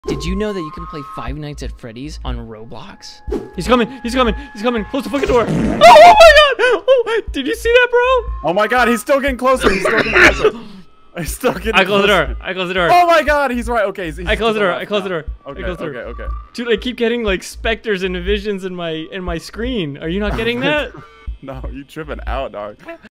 Did you know that you can play Five Nights at Freddy's on Roblox? He's coming, he's coming, he's coming. Close the fucking door. Oh my god! Oh, did you see that, bro? Oh my god, he's still getting closer. He's still getting closer. He's still getting I close closer. the door. I close the door. Oh my god, he's right. Okay, I close the door. I close the door. Okay, I close the door. okay. Dude, I keep getting like specters and visions in my screen. Are you not getting that? No, you tripping out, dog.